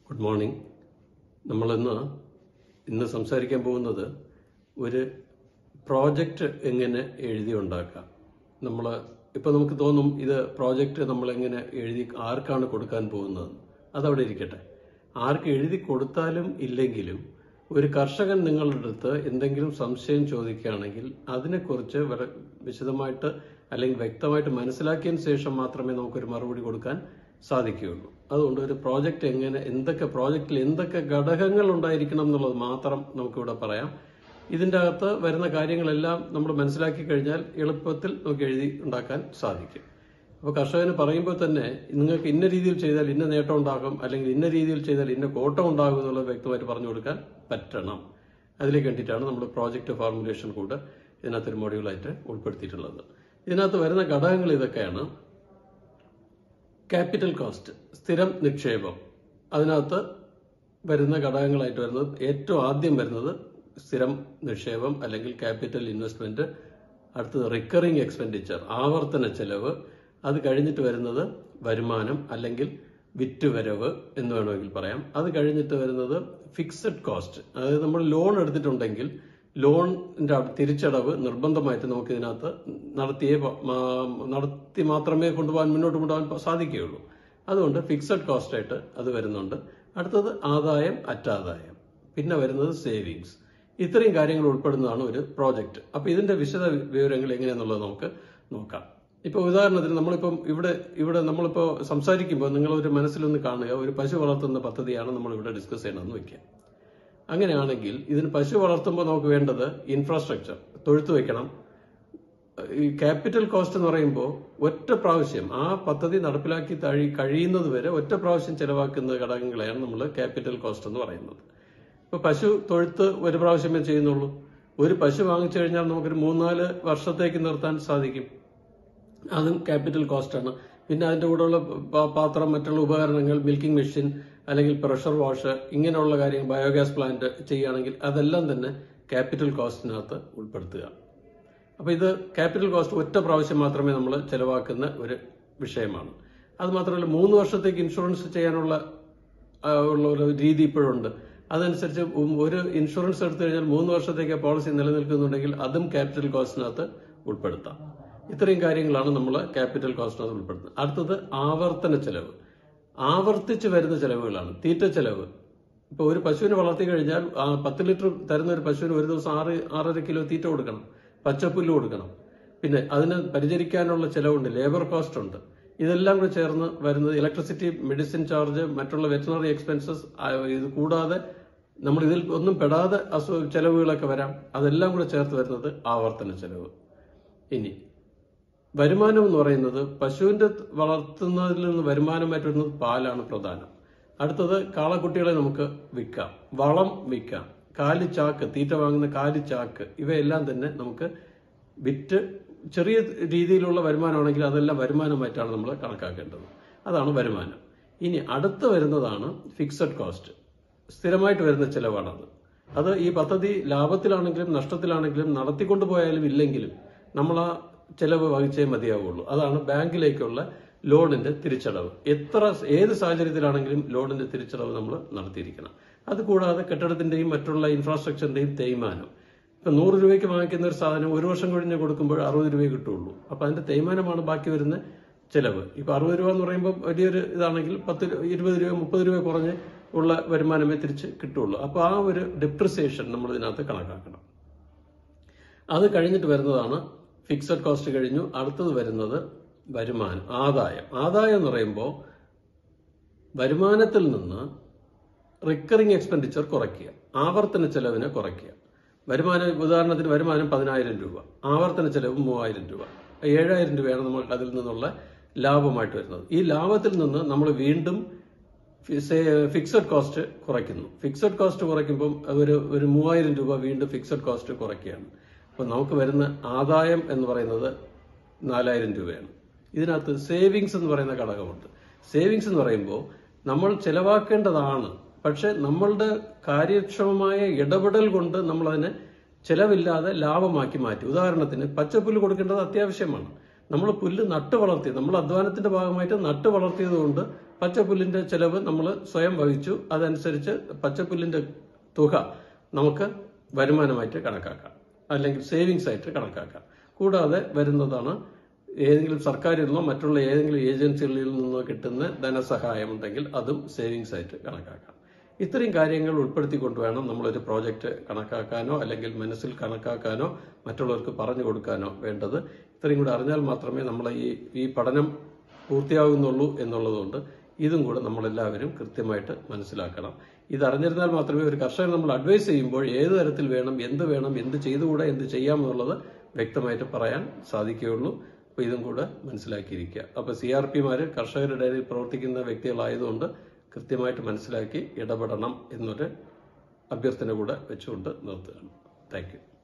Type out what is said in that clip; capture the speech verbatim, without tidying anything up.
Good morning. നമ്മളിന്ന് ഇന്ന് സംസാരിക്കാൻ പോകുന്നത് ഒരു പ്രോജക്റ്റ് എങ്ങനെ എഴുതി ഉണ്ടാക്കാം. നമ്മൾ ഇപ്പോൾ നമുക്ക് തോന്നും ഇത് പ്രോജക്റ്റ് നമ്മളെങ്ങനെ എഴുതി ആർക്കാണ് കൊടുക്കാൻ പോകുന്നത്, അതവിടെ ഇരിക്കട്ടെ. ആർക്ക് എഴുതി കൊടുത്താലും ഇല്ലെങ്കിലും ഒരു കർഷകൻ നിങ്ങളുടെ അടുത്ത് എന്തെങ്കിലും സംശയം ചോദിക്കുകയാണെങ്കിൽ അതിനെക്കുറിച്ച് വിശദമായിട്ട് അല്ലെങ്കിൽ വ്യക്തമായിട്ട് മനസ്സിലാക്കിയതിന് ശേഷം മാത്രമേ നമുക്കൊരു മറുപടി കൊടുക്കാൻ സാധിക്കുകയുള്ളൂ. അതുകൊണ്ട് ഒരു പ്രോജക്റ്റ് എങ്ങനെ എന്തൊക്കെ പ്രോജക്റ്റിൽ എന്തൊക്കെ ഘടകങ്ങൾ ഉണ്ടായിരിക്കണം എന്നുള്ളത് മാത്രം നമുക്കിവിടെ പറയാം. ഇതിൻ്റെ അകത്ത് വരുന്ന കാര്യങ്ങളെല്ലാം നമ്മൾ മനസ്സിലാക്കി കഴിഞ്ഞാൽ എളുപ്പത്തിൽ നമുക്ക് എഴുതി ഉണ്ടാക്കാൻ സാധിക്കും. അപ്പോൾ കർഷകന് പറയുമ്പോൾ തന്നെ നിങ്ങൾക്ക് ഇന്ന രീതിയിൽ ചെയ്താൽ ഇന്ന നേട്ടം ഉണ്ടാകും, അല്ലെങ്കിൽ ഇന്ന രീതിയിൽ ചെയ്താൽ ഇന്ന കോട്ടം ഉണ്ടാകും എന്നുള്ളത് വ്യക്തമായിട്ട് പറഞ്ഞു കൊടുക്കാൻ പറ്റണം. അതിലേക്ക് വേണ്ടിയിട്ടാണ് നമ്മൾ പ്രോജക്റ്റ് ഫോർമുലേഷൻ കൂടെ ഇതിനകത്തൊരു മോഡ്യൂളായിട്ട് ഉൾപ്പെടുത്തിയിട്ടുള്ളത്. ഇതിനകത്ത് വരുന്ന ഘടകങ്ങൾ ഇതൊക്കെയാണ്. ക്യാപിറ്റൽ കോസ്റ്റ്, സ്ഥിരം നിക്ഷേപം. അതിനകത്ത് വരുന്ന ഘടകങ്ങളായിട്ട് വരുന്നത് ഏറ്റവും ആദ്യം വരുന്നത് സ്ഥിരം നിക്ഷേപം അല്ലെങ്കിൽ ക്യാപിറ്റൽ ഇൻവെസ്റ്റ്മെന്റ്. അടുത്തത് റിക്കറിംഗ് എക്സ്പെൻഡിച്ചർ, ആവർത്തന ചെലവ്. അത് കഴിഞ്ഞിട്ട് വരുന്നത് വരുമാനം അല്ലെങ്കിൽ വിറ്റുവരവ് എന്ന് വേണമെങ്കിൽ പറയാം. അത് കഴിഞ്ഞിട്ട് വരുന്നത് ഫിക്സഡ് കോസ്റ്റ്, അതായത് നമ്മൾ ലോൺ എടുത്തിട്ടുണ്ടെങ്കിൽ ലോണിന്റെ തിരിച്ചടവ് നിർബന്ധമായിട്ട് നമുക്ക് ഇതിനകത്ത് നടത്തിയേ നടത്തി മാത്രമേ കൊണ്ടുപോകാൻ മുന്നോട്ട് കൊണ്ടുപോകാൻ സാധിക്കുകയുള്ളൂ. അതുകൊണ്ട് ഫിക്സഡ് കോസ്റ്റ് ആയിട്ട് അത് വരുന്നുണ്ട്. അടുത്തത് ആദായം, അറ്റാദായം. പിന്നെ വരുന്നത് സേവിങ്സ്. ഇത്രയും കാര്യങ്ങൾ ഉൾപ്പെടുന്നതാണ് ഒരു പ്രോജക്റ്റ്. അപ്പൊ ഇതിന്റെ വിശദ വിവരങ്ങൾ എങ്ങനെയാണെന്നുള്ളത് നമുക്ക് നോക്കാം. ഇപ്പൊ ഉദാഹരണത്തിന് നമ്മളിപ്പം ഇവിടെ ഇവിടെ നമ്മളിപ്പോ സംസാരിക്കുമ്പോൾ നിങ്ങൾ ഒരു മനസ്സിലൊന്ന് കാണുക, ഒരു പശു വളർത്തുന്ന പദ്ധതിയാണ് നമ്മൾ ഇവിടെ ഡിസ്കസ് ചെയ്യണമെന്ന് വെക്കുക. അങ്ങനെയാണെങ്കിൽ ഇതിന് പശു വളർത്തുമ്പോൾ നമുക്ക് വേണ്ടത് ഇൻഫ്രാസ്ട്രക്ചർ, തൊഴുത്ത് വെക്കണം. ഈ ക്യാപിറ്റൽ കോസ്റ്റ് എന്ന് പറയുമ്പോൾ ഒറ്റ പ്രാവശ്യം ആ പദ്ധതി നടപ്പിലാക്കി തഴി കഴിയുന്നത് വരെ ഒറ്റ പ്രാവശ്യം ചെലവാക്കുന്ന ഘടകങ്ങളെയാണ് നമ്മൾ ക്യാപിറ്റൽ കോസ്റ്റ് എന്ന് പറയുന്നത്. ഇപ്പൊ പശു തൊഴുത്ത് ഒരു പ്രാവശ്യമേ ചെയ്യുന്നുള്ളൂ. ഒരു പശു വാങ്ങിച്ചു കഴിഞ്ഞാൽ നമുക്കൊരു മൂന്നാല് വർഷത്തേക്ക് നിർത്താൻ സാധിക്കും. അതും ക്യാപിറ്റൽ കോസ്റ്റാണ്. പിന്നെ അതിന്റെ കൂടെയുള്ള പാത്രം, മറ്റുള്ള ഉപകരണങ്ങൾ, മിൽക്കിംഗ് മെഷീൻ അല്ലെങ്കിൽ പ്രഷർ വാഷ്, ഇങ്ങനെയുള്ള കാര്യങ്ങൾ, ബയോഗ്യാസ് പ്ലാന്റ് ചെയ്യുകയാണെങ്കിൽ അതെല്ലാം തന്നെ ക്യാപിറ്റൽ കോസ്റ്റിനകത്ത് ഉൾപ്പെടുത്തുക. അപ്പൊ ഇത് ക്യാപിറ്റൽ കോസ്റ്റ് ഒറ്റ പ്രാവശ്യം മാത്രമേ നമ്മൾ ചെലവാക്കുന്ന ഒരു വിഷയമാണ്. അത് മാത്രമല്ല മൂന്ന് വർഷത്തേക്ക് ഇൻഷുറൻസ് ചെയ്യാനുള്ള ഉള്ള ഒരു രീതി ഇപ്പോഴുണ്ട്. അതനുസരിച്ച് ഒരു ഇൻഷുറൻസ് എടുത്തു കഴിഞ്ഞാൽ മൂന്ന് വർഷത്തേക്ക് പോളിസി നിലനിൽക്കുന്നുണ്ടെങ്കിൽ അതും ക്യാപിറ്റൽ കോസ്റ്റിനകത്ത് ഉൾപ്പെടുത്താം. ഇത്രയും കാര്യങ്ങളാണ് നമ്മൾ ക്യാപിറ്റൽ കോസ്റ്റിനകത്ത് ഉൾപ്പെടുത്തുന്നത്. അടുത്തത് ആവർത്തന ചെലവ്. ആവർത്തിച്ച് വരുന്ന ചെലവുകളാണ്. തീറ്റ ചെലവ്. ഇപ്പൊ ഒരു പശുവിനെ വളർത്തി കഴിഞ്ഞാൽ പത്ത് ലിറ്റർ തരുന്ന ഒരു പശുവിന് ഒരു ദിവസം ആറ് ആറര കിലോ തീറ്റ കൊടുക്കണം, പച്ചപ്പുല്ല് കൊടുക്കണം. പിന്നെ അതിനെ പരിചരിക്കാനുള്ള ചെലവുണ്ട്, ലേബർ കോസ്റ്റ് ഉണ്ട്. ഇതെല്ലാം കൂടെ ചേർന്ന് വരുന്നത് ഇലക്ട്രിസിറ്റി, മെഡിസിൻ ചാർജ്, മറ്റുള്ള വെറ്ററിനറി എക്സ്പെൻസസ്. ഇത് കൂടാതെ നമ്മൾ ഇതിൽ ഒന്നും പെടാതെ അസു ചെലവുകളൊക്കെ വരാം. അതെല്ലാം കൂടെ ചേർത്ത് വരുന്നത് ആവർത്തന ചെലവ്. ഇനി വരുമാനം എന്ന് പറയുന്നത് പശുവിന്റെ വളർത്തുന്നതിൽ നിന്ന് വരുമാനമായിട്ട് വരുന്നത് പാലാണ് പ്രധാനം. അടുത്തത് കാളക്കുട്ടികളെ നമുക്ക് വിൽക്കാം, വളം വിൽക്കാം, കാലിച്ചാക്ക്, തീറ്റ വാങ്ങുന്ന കാലിച്ചാക്ക്, ഇവയെല്ലാം തന്നെ നമുക്ക് വിറ്റ് ചെറിയ രീതിയിലുള്ള വരുമാനമാണെങ്കിൽ അതെല്ലാം വരുമാനമായിട്ടാണ് നമ്മൾ കണക്കാക്കേണ്ടത്. അതാണ് വരുമാനം. ഇനി അടുത്ത് വരുന്നതാണ് ഫിക്സഡ് കോസ്റ്റ്, സ്ഥിരമായിട്ട് വരുന്ന ചെലവാണത്. അത് ഈ പദ്ധതി ലാഭത്തിലാണെങ്കിലും നഷ്ടത്തിലാണെങ്കിലും നടത്തിക്കൊണ്ടുപോയാലും ഇല്ലെങ്കിലും നമ്മൾ ആ ചെലവ് വഹിച്ചേ മതിയാവുള്ളൂ. അതാണ് ബാങ്കിലേക്കുള്ള ലോണിന്റെ തിരിച്ചടവ്. എത്ര ഏത് സാഹചര്യത്തിലാണെങ്കിലും ലോണിന്റെ തിരിച്ചടവ് നമ്മൾ നടത്തിയിരിക്കണം. അതുകൂടാതെ കെട്ടിടത്തിന്റെയും മറ്റുള്ള ഇൻഫ്രാസ്ട്രക്ചറിന്റെയും തേയ്മാനം. ഇപ്പൊ നൂറ് രൂപയ്ക്ക് വാങ്ങിക്കുന്ന ഒരു സാധനം ഒരു വർഷം കഴിഞ്ഞ് കൊടുക്കുമ്പോൾ അറുപത് രൂപയെ കിട്ടുള്ളൂ. അപ്പൊ അതിന്റെ തേയ്മാനമാണ് ബാക്കി വരുന്ന ചെലവ്. ഇപ്പൊ അറുപത് രൂപ എന്ന് പറയുമ്പോൾ വലിയൊരു ഇതാണെങ്കിൽ പത്ത് ഇരുപത് രൂപ മുപ്പത് രൂപ കുറഞ്ഞ് ഉള്ള വരുമാനമേ തിരിച്ച് കിട്ടുള്ളൂ. അപ്പൊ ആ ഒരു ഡിപ്രിസിയേഷൻ നമ്മൾ ഇതിനകത്ത് കണക്കാക്കണം. അത് കഴിഞ്ഞിട്ട് വരുന്നതാണ് ഫിക്സഡ് കോസ്റ്റ്. കഴിഞ്ഞു. അടുത്തത് വരുന്നത് വരുമാനം, ആദായം. ആദായം എന്ന് പറയുമ്പോൾ വരുമാനത്തിൽ നിന്ന് റിക്കറിംഗ് എക്സ്പെൻഡിച്ചർ കുറയ്ക്കുക, ആവർത്തന ചെലവിനെ കുറയ്ക്കുക. വരുമാനം, ഉദാഹരണത്തിന് വരുമാനം പതിനായിരം രൂപ, ആവർത്തന ചെലവ് മൂവായിരം രൂപ, ഏഴായിരം രൂപയാണ് നമ്മൾ അതിൽ നിന്നുള്ള ലാഭമായിട്ട് വരുന്നത്. ഈ ലാഭത്തിൽ നിന്ന് നമ്മൾ വീണ്ടും ഫിക്സഡ് കോസ്റ്റ് കുറയ്ക്കുന്നു. ഫിക്സഡ് കോസ്റ്റ് കുറയ്ക്കുമ്പോൾ ഒരു ഒരു മൂവായിരം രൂപ വീണ്ടും ഫിക്സഡ് കോസ്റ്റ് കുറയ്ക്കുകയാണ്. അപ്പൊ നമുക്ക് വരുന്ന ആദായം എന്ന് പറയുന്നത് നാലായിരം രൂപയാണ്. ഇതിനകത്ത് സേവിങ്സ് എന്ന് പറയുന്ന ഘടകമുണ്ട്. സേവിങ്സ് എന്ന് പറയുമ്പോൾ നമ്മൾ ചെലവാക്കേണ്ടതാണ്, പക്ഷെ നമ്മളുടെ കാര്യക്ഷമമായ ഇടപെടൽ കൊണ്ട് നമ്മൾ അതിനെ ചെലവില്ലാതെ ലാഭമാക്കി മാറ്റി. ഉദാഹരണത്തിന് പച്ചപ്പുല്ല് കൊടുക്കേണ്ടത് അത്യാവശ്യമാണ്. നമ്മൾ പുല്ല് നട്ട് വളർത്തി, നമ്മൾ അധ്വാനത്തിന്റെ ഭാഗമായിട്ട് നട്ട് വളർത്തിയത് കൊണ്ട് പച്ചപ്പുല്ലിന്റെ ചെലവ് നമ്മൾ സ്വയം വഹിച്ചു. അതനുസരിച്ച് പച്ചപ്പുല്ലിന്റെ തുക നമുക്ക് വരുമാനമായിട്ട് കണക്കാക്കാം, അല്ലെങ്കിൽ സേവിങ്സ് ആയിട്ട് കണക്കാക്കാം. കൂടാതെ വരുന്നതാണ് ഏതെങ്കിലും സർക്കാരിൽ നിന്നോ മറ്റുള്ള ഏതെങ്കിലും ഏജൻസികളിൽ നിന്നോ കിട്ടുന്ന ധനസഹായം ഉണ്ടെങ്കിൽ അതും സേവിങ്സ് ആയിട്ട് കണക്കാക്കാം. ഇത്രയും കാര്യങ്ങൾ ഉൾപ്പെടുത്തിക്കൊണ്ട് വേണം നമ്മളൊരു പ്രോജക്റ്റ് കണക്കാക്കാനോ അല്ലെങ്കിൽ മനസ്സിൽ കണക്കാക്കാനോ മറ്റുള്ളവർക്ക് പറഞ്ഞു കൊടുക്കാനോ വേണ്ടത്. ഇത്രയും കൂടെ അറിഞ്ഞാൽ മാത്രമേ നമ്മളെ ഈ ഈ പഠനം പൂർത്തിയാകുന്നുള്ളൂ എന്നുള്ളതുകൊണ്ട് ഇതും കൂടെ നമ്മളെല്ലാവരും കൃത്യമായിട്ട് മനസ്സിലാക്കണം. ഇതറിഞ്ഞിരുന്നാൽ മാത്രമേ ഒരു കർഷകൻ നമ്മൾ അഡ്വൈസ് ചെയ്യുമ്പോൾ ഏത് തരത്തിൽ വേണം, എന്ത് വേണം, എന്ത് ചെയ്തുകൂടെ, എന്ത് ചെയ്യാമെന്നുള്ളത് വ്യക്തമായിട്ട് പറയാൻ സാധിക്കുകയുള്ളൂ. അപ്പോൾ ഇതും കൂടെ മനസ്സിലാക്കിയിരിക്കുക. അപ്പോൾ സി ആർ പിമാര് കർഷകരുടെ ഇടയിൽ പ്രവർത്തിക്കുന്ന വ്യക്തികളായതുകൊണ്ട് കൃത്യമായിട്ട് മനസ്സിലാക്കി ഇടപെടണം എന്നൊരു അഭ്യർത്ഥന കൂടെ വെച്ചുകൊണ്ട് നിർത്തുകയാണ്. Thank U.